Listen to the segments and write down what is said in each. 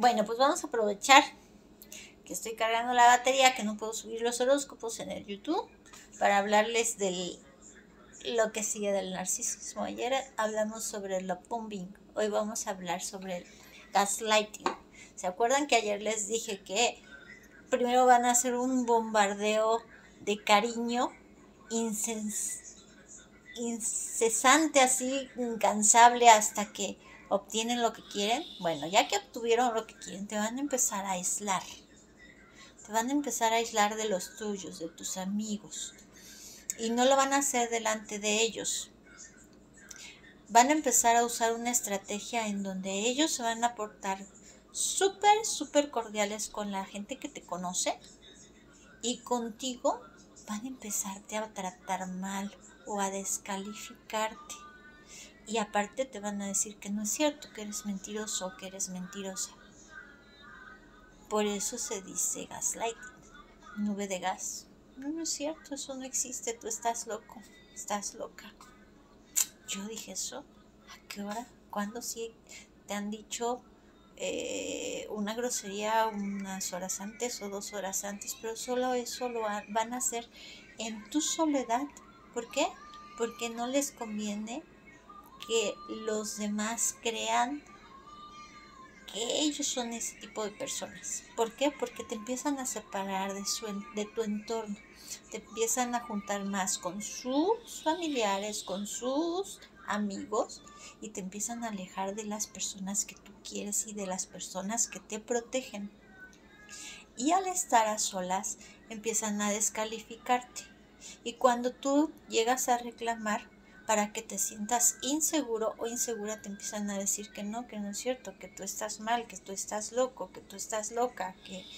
Bueno, pues vamos a aprovechar que estoy cargando la batería, que no puedo subir los horóscopos en el YouTube, para hablarles de lo que sigue del narcisismo. Ayer hablamos sobre el love bombing, hoy vamos a hablar sobre el gaslighting. ¿Se acuerdan que ayer les dije que primero van a hacer un bombardeo de cariño incesante, así incansable, hasta que obtienen lo que quieren? Bueno, ya que obtuvieron lo que quieren, te van a empezar a aislar. Te van a empezar a aislar de los tuyos, de tus amigos. Y no lo van a hacer delante de ellos. Van a empezar a usar una estrategia en donde ellos se van a portar súper cordiales con la gente que te conoce, y contigo van a empezarte a tratar mal o a descalificarte. Y aparte te van a decir que no es cierto, que eres mentiroso o que eres mentirosa. Por eso se dice gaslighting, nube de gas. No es cierto, eso no existe, tú estás loco, estás loca. Yo dije eso. ¿A qué hora? ¿Cuándo? Sí te han dicho una grosería unas horas antes o 2 horas antes, pero solo eso lo van a hacer en tu soledad. ¿Por qué? Porque no les conviene que los demás crean que ellos son ese tipo de personas. ¿Por qué? Porque te empiezan a separar de tu entorno. Te empiezan a juntar más con sus familiares, con sus amigos, y te empiezan a alejar de las personas que tú quieres y de las personas que te protegen. Y al estar a solas, empiezan a descalificarte. Y cuando tú llegas a reclamar, para que te sientas inseguro o insegura, te empiezan a decir que no es cierto, que tú estás mal, que tú estás loco, que tú estás loca,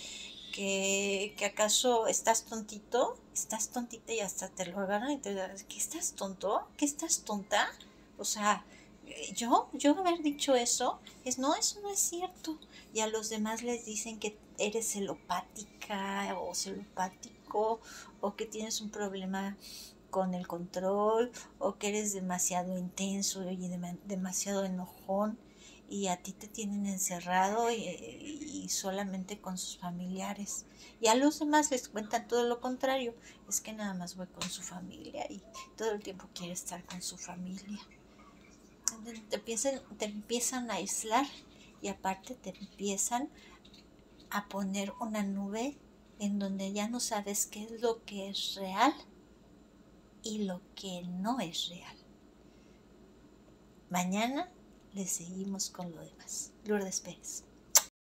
que acaso estás tontito, estás tontita, y hasta te lo agarran y te dicen, ¿qué estás tonto? ¿Qué estás tonta? O sea, yo haber dicho eso, no, eso no es cierto. Y a los demás les dicen que eres celopática o celopático, o que tienes un problema con el control, o que eres demasiado intenso y demasiado enojón, y a ti te tienen encerrado y solamente con sus familiares. Y a los demás les cuentan todo lo contrario, es que nada más voy con su familia y todo el tiempo quiere estar con su familia. Te empiezan a aislar, y aparte te empiezan a poner una nube en donde ya no sabes qué es lo que es real y lo que no es real. Mañana le seguimos con lo demás. Lourdes Pérez.